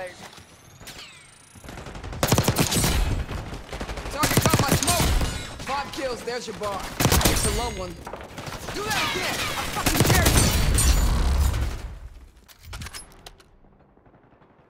baby. Target caught my smoke. 5 kills, there's your bar. It's a low one. Do that again. I fucking dare you.